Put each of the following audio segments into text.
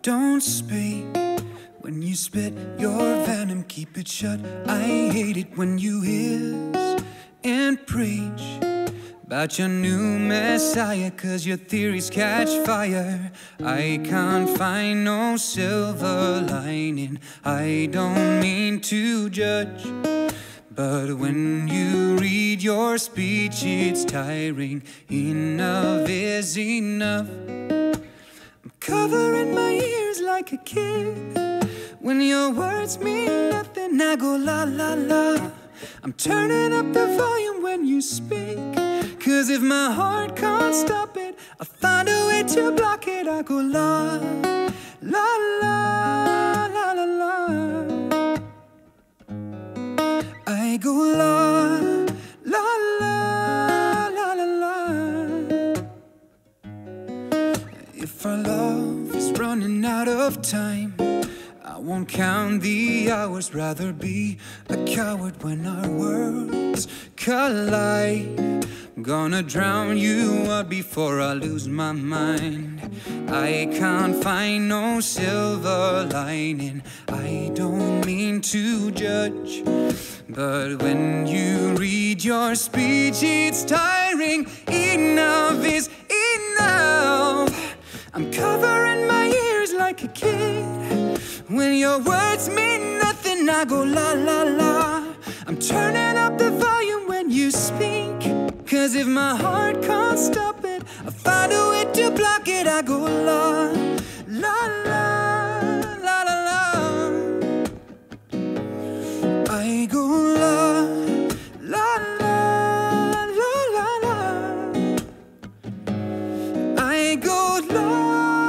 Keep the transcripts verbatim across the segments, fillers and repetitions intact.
Don't speak when you spit your venom, keep it shut. I hate it when you hiss and preach about your new messiah, cause your theories catch fire. I can't find no silver lining. I don't mean to judge, but when you read your speech, it's tiring. Enough is enough. I'm covering my ears like a kid. When your words mean nothing, I go la la la. I'm turning up the volume when you speak, cause if my heart can't stop it, I'll find a way to block it. I go la la la la la la. I go la la la la la la. If our love is running out of time, I won't count the hours, rather be a coward when our worlds collide. I'm gonna drown you out before I lose my mind. I can't find no silver lining. I don't mean to judge, but when you read your speech, it's tiring. Enough is enough. I'm covering my ears like a kid. When your words mean nothing, I go la la la. I'm turning up the volume when you speak, cause if my heart can't stop it, I'll find a way to block it. I go la la la la la la. I go la la la la la la. I go la.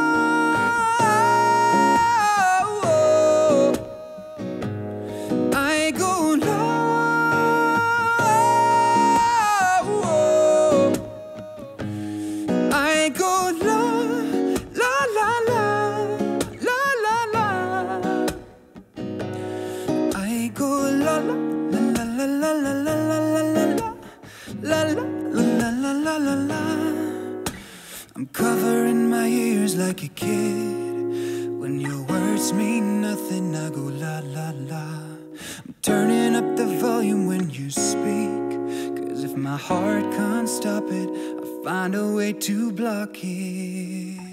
I'm covering my ears like a kid. When your words mean nothing, I go la la la. I'm turning up the volume when you speak, cause if my heart can't stop it, I'll find a way to block it.